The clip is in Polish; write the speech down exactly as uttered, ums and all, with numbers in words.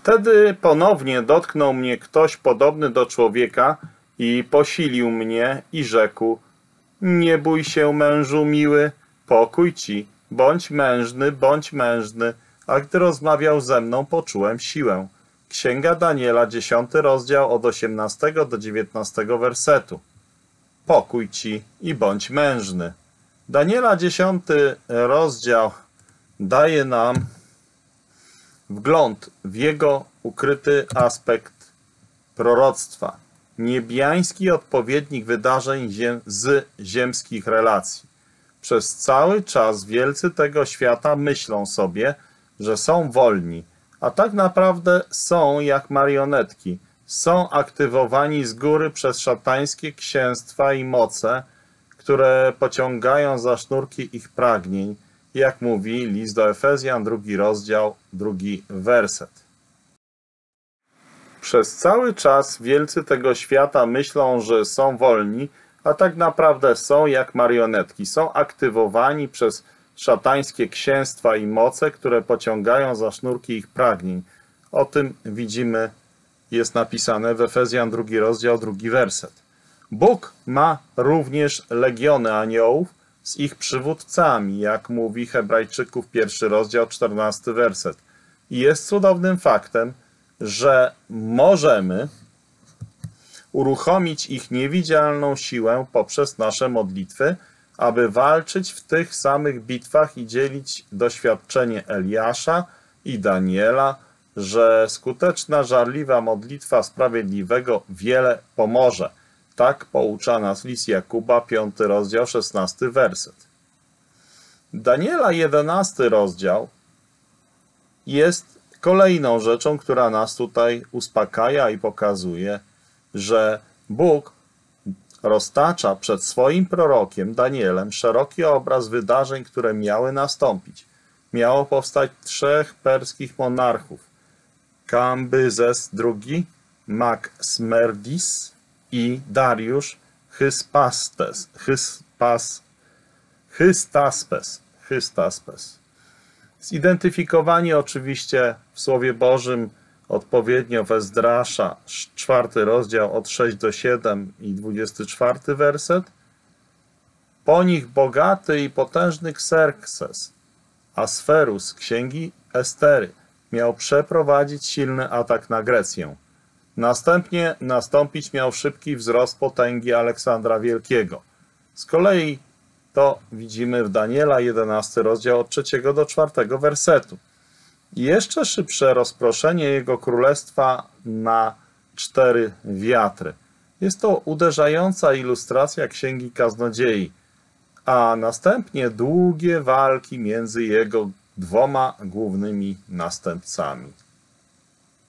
Wtedy ponownie dotknął mnie ktoś podobny do człowieka i posilił mnie i rzekł: nie bój się, mężu miły, pokój ci, bądź mężny, bądź mężny. A gdy rozmawiał ze mną, poczułem siłę. Księga Daniela, dziesiąty rozdział, od osiemnastego do dziewiętnastego wersetu. Pokój ci i bądź mężny. Daniela, dziesiąty rozdział, daje nam wgląd w jego ukryty aspekt proroctwa. Niebiański odpowiednik wydarzeń ziem, z ziemskich relacji. Przez cały czas wielcy tego świata myślą sobie, że są wolni, a tak naprawdę są jak marionetki. Są aktywowani z góry przez szatańskie księstwa i moce, które pociągają za sznurki ich pragnień, jak mówi list do Efezjan, drugi rozdział, drugi werset. Przez cały czas wielcy tego świata myślą, że są wolni, a tak naprawdę są jak marionetki. Są aktywowani przez szatańskie księstwa i moce, które pociągają za sznurki ich pragnień. O tym widzimy, jest napisane w Efezjan, drugi rozdział, drugi werset. Bóg ma również legiony aniołów z ich przywódcami, jak mówi Hebrajczyków, pierwszy rozdział, czternasty werset. I jest cudownym faktem, że możemy uruchomić ich niewidzialną siłę poprzez nasze modlitwy, aby walczyć w tych samych bitwach i dzielić doświadczenie Eliasza i Daniela, że skuteczna, żarliwa modlitwa sprawiedliwego wiele pomoże. Tak poucza nas list Jakuba, piąty rozdział, szesnasty werset. Daniela, jedenasty rozdział jest kolejną rzeczą, która nas tutaj uspokaja i pokazuje, że Bóg roztacza przed swoim prorokiem Danielem szeroki obraz wydarzeń, które miały nastąpić. Miało powstać trzech perskich monarchów: Kambyzes drugi, Maksmerdis i Dariusz Hyspastes, Hyspas, Hystaspes, Hystaspes. Zidentyfikowani oczywiście w Słowie Bożym odpowiednio w Ezdrasza, czwarty rozdział od szóstego do siódmego i dwudziesty czwarty werset. Po nich bogaty i potężny Kserkses, Asferus, księgi Estery, miał przeprowadzić silny atak na Grecję. Następnie nastąpić miał szybki wzrost potęgi Aleksandra Wielkiego. Z kolei to widzimy w Daniela, jedenasty rozdział, od trzeciego do czwartego wersetu. I jeszcze szybsze rozproszenie jego królestwa na cztery wiatry. Jest to uderzająca ilustracja Księgi Kaznodziei, a następnie długie walki między jego dwoma głównymi następcami.